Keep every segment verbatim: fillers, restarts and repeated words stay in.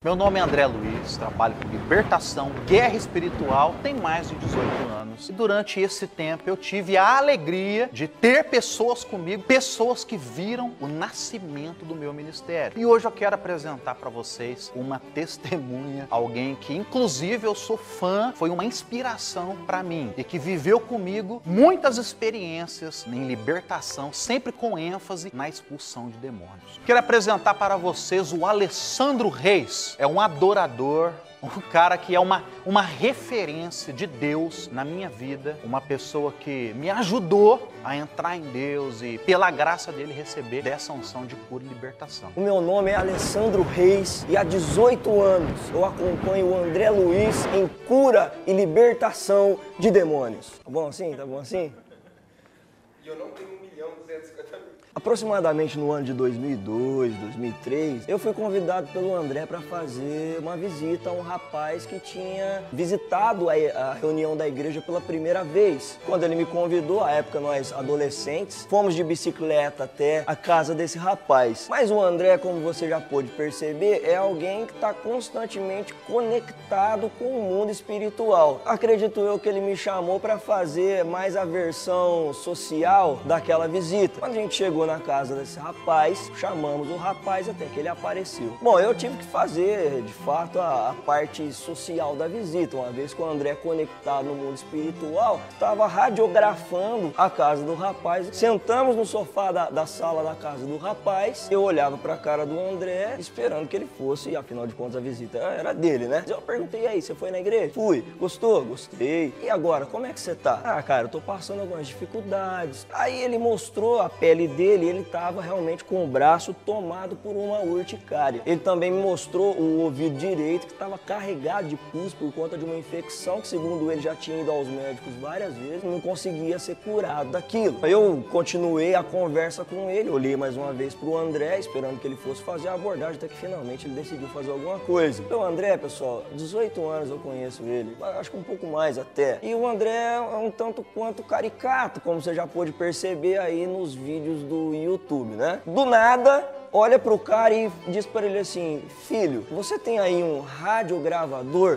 Meu nome é André Luiz, trabalho com libertação, guerra espiritual, tem mais de dezoito anos. E durante esse tempo eu tive a alegria de ter pessoas comigo, pessoas que viram o nascimento do meu ministério. E hoje eu quero apresentar para vocês uma testemunha, alguém que inclusive eu sou fã, foi uma inspiração para mim e que viveu comigo muitas experiências em libertação, sempre com ênfase na expulsão de demônios. Quero apresentar para vocês o Alessandro Reis. É um adorador, um cara que é uma, uma referência de Deus na minha vida, uma pessoa que me ajudou a entrar em Deus e, pela graça dele, receber dessa unção de cura e libertação. O meu nome é Alessandro Reis e há dezoito anos eu acompanho o André Luiz em cura e libertação de demônios. Tá bom assim? Tá bom assim? E eu não tenho um milhão duzentos e cinquenta mil. Aproximadamente no ano de dois mil e dois, dois mil e três, eu fui convidado pelo André para fazer uma visita a um rapaz que tinha visitado a, a reunião da igreja pela primeira vez. Quando ele me convidou, à época nós adolescentes, fomos de bicicleta até a casa desse rapaz. Mas o André, como você já pôde perceber, é alguém que está constantemente conectado com o mundo espiritual. Acredito eu que ele me chamou para fazer mais a versão social daquela visita. Quando a gente chegou na casa desse rapaz, chamamos o rapaz até que ele apareceu. Bom, eu tive que fazer, de fato, a, a parte social da visita, uma vez que o André, conectado no mundo espiritual, estava radiografando a casa do rapaz. Sentamos no sofá da, da sala da casa do rapaz, eu olhava para a cara do André, esperando que ele fosse, e afinal de contas a visita era dele, né? Eu perguntei, aí, você foi na igreja? Fui. Gostou? Gostei. E agora, como é que você tá? Ah, cara, eu tô passando algumas dificuldades. Aí ele mostrou a pele dele, ele estava realmente com o braço tomado por uma urticária. Ele também me mostrou o ouvido direito que estava carregado de pus por conta de uma infecção que, segundo ele, já tinha ido aos médicos várias vezes, não conseguia ser curado daquilo. Eu continuei a conversa com ele, olhei mais uma vez para o André, esperando que ele fosse fazer a abordagem, até que finalmente ele decidiu fazer alguma coisa. O André, pessoal, dezoito anos eu conheço ele, acho que um pouco mais até. E o André é um tanto quanto caricato, como você já pôde perceber aí nos vídeos do YouTube, né? Do nada, olha pro cara e diz para ele assim: filho, você tem aí um radiogravador?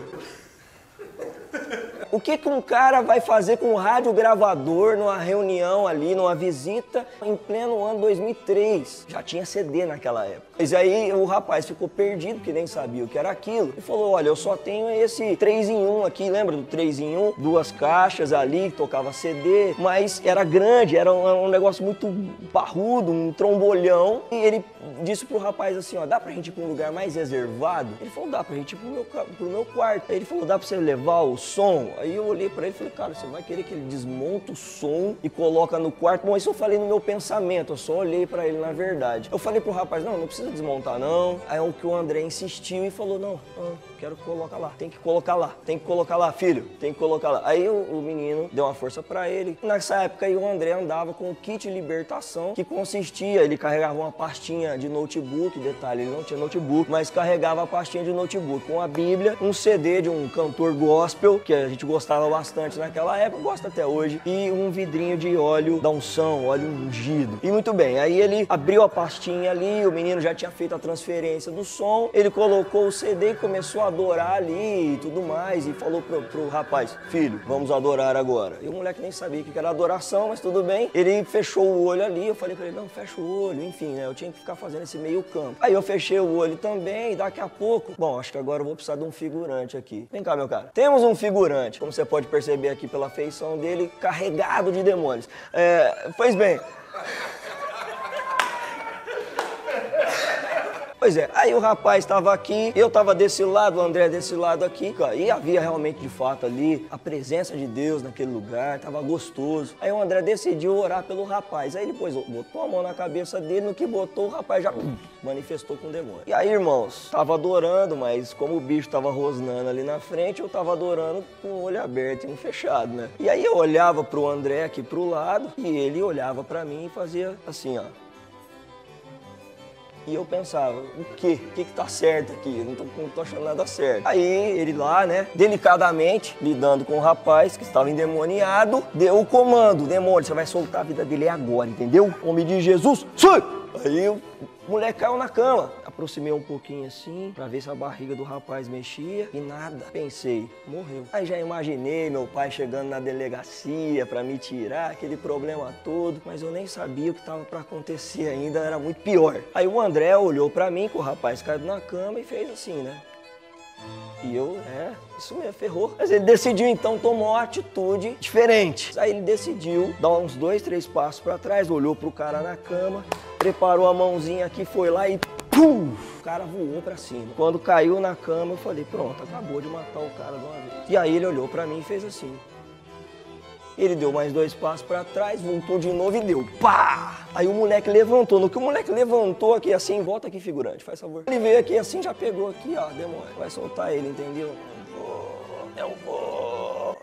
O que que um cara vai fazer com um radiogravador numa reunião ali, numa visita, em pleno ano dois mil e três? Já tinha C D naquela época. Mas aí o rapaz ficou perdido, que nem sabia o que era aquilo, e falou: olha, eu só tenho esse três em um aqui, lembra do três em um? Duas caixas ali, que tocava C D, mas era grande, era um, um negócio muito parrudo, um trombolhão. E ele disse pro rapaz assim: ó, dá pra gente ir pra um lugar mais reservado? Ele falou: dá pra gente ir pro meu, pro meu quarto. Aí ele falou: dá pra você levar o som? Aí eu olhei pra ele e falei: cara, você vai querer que ele desmonta o som e coloca no quarto? Bom, isso eu falei no meu pensamento, eu só olhei pra ele na verdade. Eu falei pro rapaz: não, não precisa desmontar não. Aí o que o André insistiu e falou: não, não, quero colocar lá, tem que colocar lá, tem que colocar lá, filho, tem que colocar lá. Aí o, o menino deu uma força pra ele. Nessa época aí o André andava com o kit de libertação, que consistia, ele carregava uma pastinha de notebook, detalhe, ele não tinha notebook, mas carregava a pastinha de notebook com a Bíblia, um C D de um cantor gospel, que a gente gostava bastante naquela época, gosta até hoje, e um vidrinho de óleo da unção, óleo ungido. E muito bem, aí ele abriu a pastinha ali, o menino já tinha feito a transferência do som, ele colocou o C D e começou a adorar ali e tudo mais, e falou pro, pro rapaz: filho, vamos adorar agora. E o moleque nem sabia o que era adoração, mas tudo bem. Ele fechou o olho ali, eu falei pra ele: não, fecha o olho, enfim, né, eu tinha que ficar fazendo esse meio campo. Aí eu fechei o olho também, e daqui a pouco, bom, acho que agora eu vou precisar de um figurante aqui. Vem cá, meu cara. Temos um figurante, como você pode perceber aqui pela feição dele, carregado de demônios. É, pois bem... Pois é, aí o rapaz estava aqui, eu estava desse lado, o André desse lado aqui, e havia realmente, de fato, ali a presença de Deus naquele lugar, estava gostoso. Aí o André decidiu orar pelo rapaz, aí depois botou a mão na cabeça dele, no que botou, o rapaz já manifestou com o demônio. E aí, irmãos, estava adorando, mas como o bicho estava rosnando ali na frente, eu estava adorando com o olho aberto e um fechado, né? E aí eu olhava pro André aqui pro lado, e ele olhava para mim e fazia assim, ó. E eu pensava: o quê? O que que tá certo aqui? Eu não tô, não tô achando nada certo. Aí ele lá, né, delicadamente, lidando com o rapaz que estava endemoniado, deu o comando: demônio, você vai soltar a vida dele agora, entendeu? Em nome de Jesus, sai! Aí o moleque caiu na cama. Aproximei um pouquinho assim, pra ver se a barriga do rapaz mexia e nada. Pensei, morreu. Aí já imaginei meu pai chegando na delegacia pra me tirar, aquele problema todo. Mas eu nem sabia o que tava pra acontecer ainda, era muito pior. Aí o André olhou pra mim com o rapaz caído na cama e fez assim, né? E eu, é, isso mesmo, ferrou. Mas ele decidiu então tomar uma atitude diferente. Aí ele decidiu dar uns dois, três passos pra trás, olhou pro cara na cama, preparou a mãozinha aqui, foi lá e pum! O cara voou pra cima. Quando caiu na cama, eu falei, pronto, acabou de matar o cara de uma vez. E aí ele olhou pra mim e fez assim. Ele deu mais dois passos pra trás, voltou de novo e deu pá! Aí o moleque levantou. No que o moleque levantou aqui assim, volta aqui, figurante, faz favor. Ele veio aqui assim, já pegou aqui, ó, demônio. Vai soltar ele, entendeu? Não vou, não vou.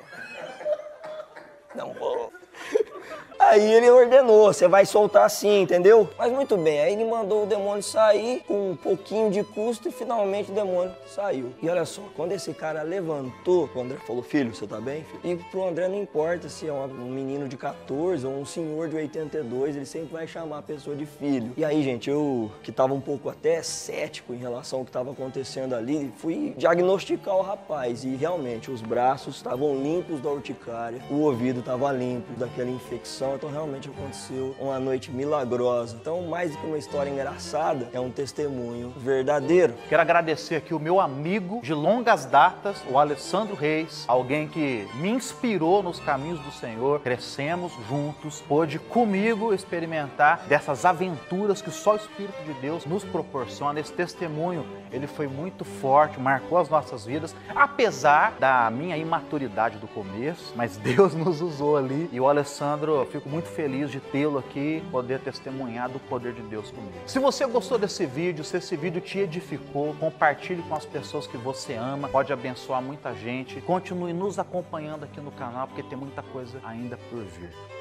Não vou. Aí ele ordenou, você vai soltar assim, entendeu? Mas muito bem, aí ele mandou o demônio sair com um pouquinho de custo e finalmente o demônio saiu. E olha só, quando esse cara levantou, o André falou, filho, você tá bem, filho? E pro André não importa se é um menino de quatorze ou um senhor de oitenta e dois, ele sempre vai chamar a pessoa de filho. E aí, gente, eu que tava um pouco até cético em relação ao que tava acontecendo ali, fui diagnosticar o rapaz e realmente os braços estavam limpos da urticária, o ouvido tava limpo daquela infecção. Então realmente aconteceu uma noite milagrosa. Então, mais do que uma história engraçada, é um testemunho verdadeiro. Quero agradecer aqui o meu amigo de longas datas, o Alessandro Reis, alguém que me inspirou nos caminhos do Senhor. Crescemos juntos, pôde comigo experimentar dessas aventuras que só o Espírito de Deus nos proporciona. Esse testemunho, ele foi muito forte, marcou as nossas vidas, apesar da minha imaturidade do começo, mas Deus nos usou ali. E o Alessandro, eu fico muito feliz de tê-lo aqui, poder testemunhar do poder de Deus comigo. Se você gostou desse vídeo, se esse vídeo te edificou, compartilhe com as pessoas que você ama, pode abençoar muita gente. Continue nos acompanhando aqui no canal, porque tem muita coisa ainda por vir.